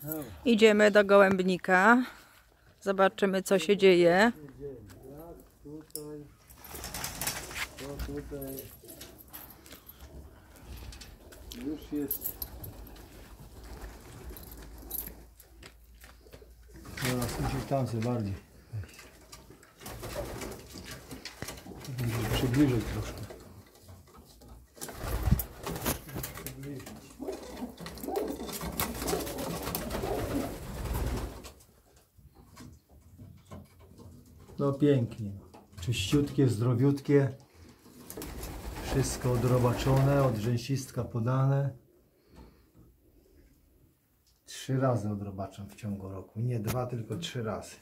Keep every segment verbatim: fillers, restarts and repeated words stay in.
Idziemy do gołębnika. Zobaczymy, co się dzieje. Tutaj, to tutaj już jest. Teraz musisz tam sobie bardziej. Musisz przybliżyć troszkę. No pięknie, czyściutkie, zdrowiutkie, wszystko odrobaczone, od rzęsistka podane. Trzy razy odrobaczam w ciągu roku, nie dwa, tylko trzy razy.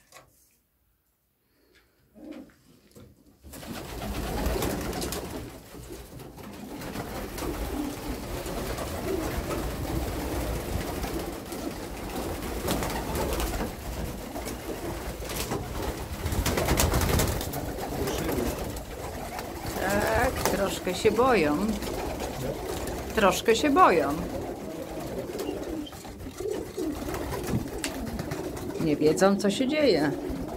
Tak, troszkę się boją. Troszkę się boją. Nie wiedzą, co się dzieje.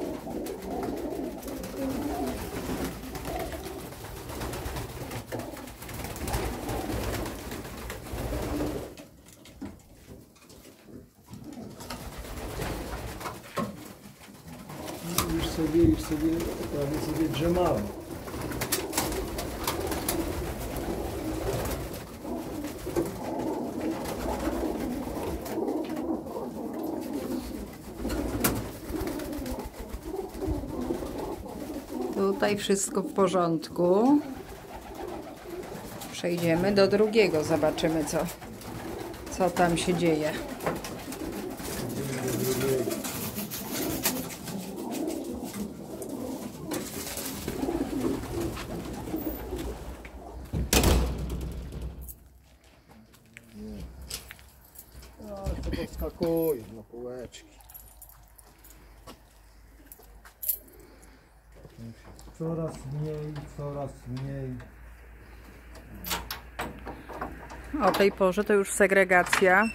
Już sobie, już sobie, prawie sobie drzemałem. Tutaj wszystko w porządku. Przejdziemy do drugiego, zobaczymy, co, co tam się dzieje. No, to podskakuje na półeczki. Coraz mniej, coraz mniej. O tej porze to już segregacja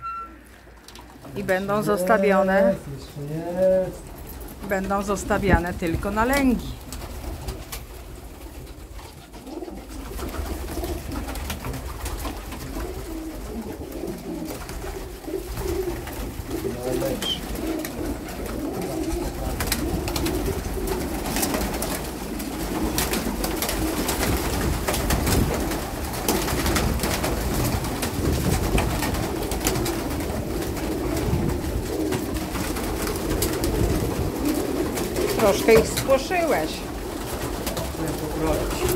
i będą zostawione, Jest, jeszcze jest. będą zostawiane tylko na lęgi. Najlepszy. Troszkę ich spłoszyłeś. Chcę poprawić.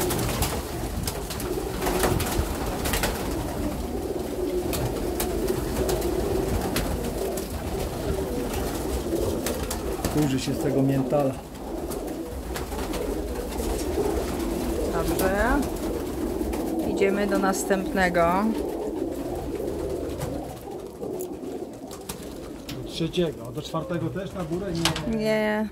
Kurzy się z tego miętala. Dobrze. Idziemy do następnego. Do trzeciego, a do czwartego też na górę? Nie. Nie.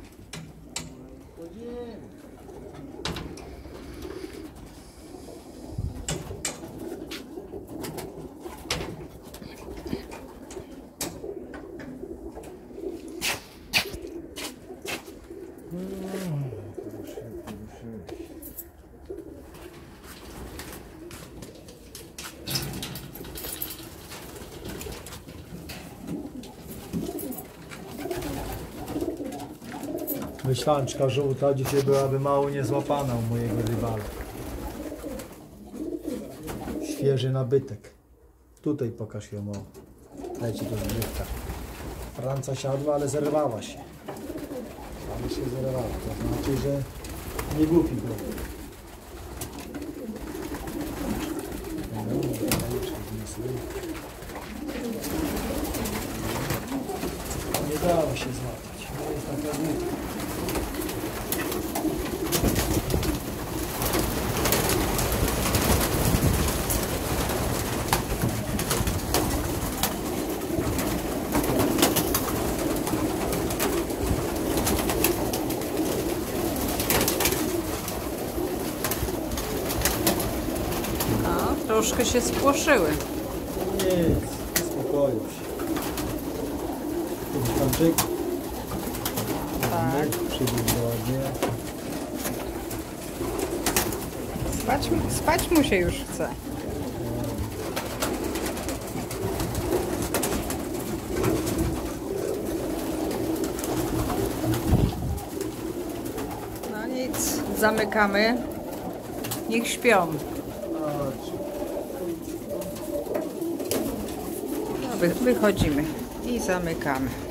Myślanczka żółta dzisiaj byłaby mało niezłapana u mojego rywala. Świeży nabytek. Tutaj pokaż ją, o. Leci do zbiórka. Franca siadła, ale zerwała się. Ale się zerwała. To znaczy, że nie głupi był. Nie dało się złapać. To jest taka głupia. Troszkę się spłoszyły. Nic, uspokoił się. Tamczyk. Tak. Przybić go ładnie. Spać, mu- spać mu się już chce. No nic, zamykamy. Niech śpią. Chodź. No, wy- wychodzimy i zamykamy.